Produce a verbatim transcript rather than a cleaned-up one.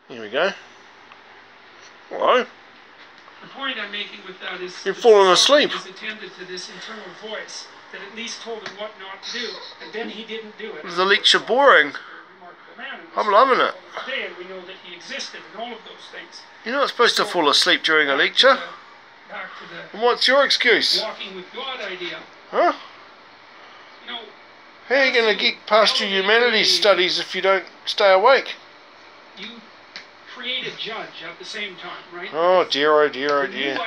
Here we go. Hello. The point I'm making with that is You've fallen asleep. He attended to this internal voice that at least told him what not to do, and then he didn't do it. The leaks are boring. I'm loving it. Today, and we know that he existed and all of those things. You're not supposed so, to fall asleep during a lecture. To the, back to the and what's your excuse? Walking with God idea. Huh? You know, how are you going to get past your humanities studies if you don't stay awake? You create a judge at the same time, right? Oh dear, oh dear, oh dear.